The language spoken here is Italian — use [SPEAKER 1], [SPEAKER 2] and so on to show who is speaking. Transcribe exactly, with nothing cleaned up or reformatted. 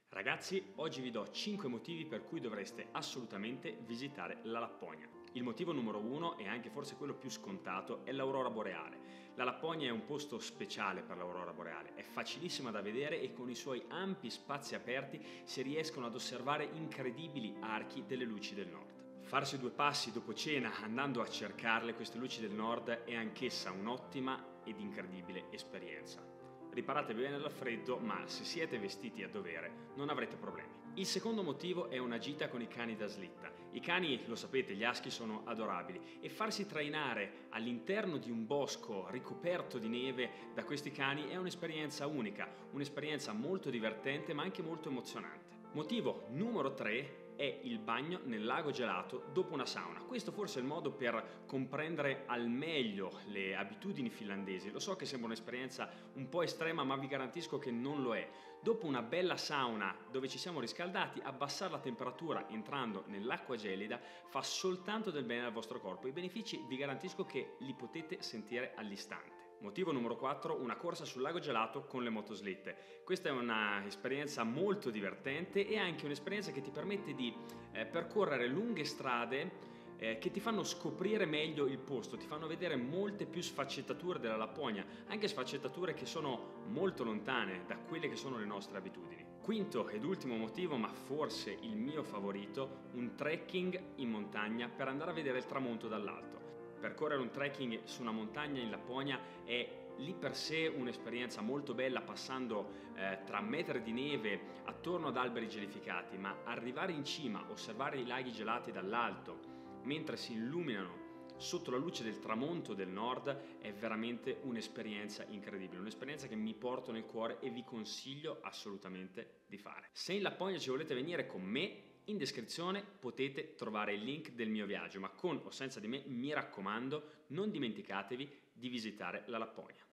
[SPEAKER 1] Ragazzi, oggi vi do cinque motivi per cui dovreste assolutamente visitare la Lapponia. Il motivo numero uno, e anche forse quello più scontato, è l'aurora boreale. La Lapponia è un posto speciale per l'aurora boreale, è facilissima da vedere e con i suoi ampi spazi aperti si riescono ad osservare incredibili archi delle luci del nord. Farsi due passi dopo cena andando a cercarle, queste luci del nord, è anch'essa un'ottima ed incredibile esperienza. Riparatevi bene dal freddo, ma se siete vestiti a dovere non avrete problemi. Il secondo motivo è una gita con i cani da slitta. I cani, lo sapete, gli husky sono adorabili e farsi trainare all'interno di un bosco ricoperto di neve da questi cani è un'esperienza unica, un'esperienza molto divertente ma anche molto emozionante. Motivo numero tre è il bagno nel lago gelato dopo una sauna. Questo forse è il modo per comprendere al meglio le abitudini finlandesi. Lo so che sembra un'esperienza un po' estrema, ma vi garantisco che non lo è. Dopo una bella sauna dove ci siamo riscaldati, abbassare la temperatura entrando nell'acqua gelida fa soltanto del bene al vostro corpo. I benefici vi garantisco che li potete sentire all'istante. Motivo numero quattro, una corsa sul lago gelato con le motoslitte. Questa è un'esperienza molto divertente e anche un'esperienza che ti permette di eh, percorrere lunghe strade eh, che ti fanno scoprire meglio il posto, ti fanno vedere molte più sfaccettature della Lapponia, anche sfaccettature che sono molto lontane da quelle che sono le nostre abitudini. Quinto ed ultimo motivo, ma forse il mio favorito, un trekking in montagna per andare a vedere il tramonto dall'alto. Percorrere un trekking su una montagna in Lapponia è lì per sé un'esperienza molto bella, passando eh, tra metri di neve attorno ad alberi gelificati, ma arrivare in cima, osservare i laghi gelati dall'alto mentre si illuminano sotto la luce del tramonto del nord è veramente un'esperienza incredibile, un'esperienza che mi porto nel cuore e vi consiglio assolutamente di fare. Se in Lapponia ci volete venire con me, in descrizione potete trovare il link del mio viaggio, ma con o senza di me mi raccomando non dimenticatevi di visitare la Lapponia.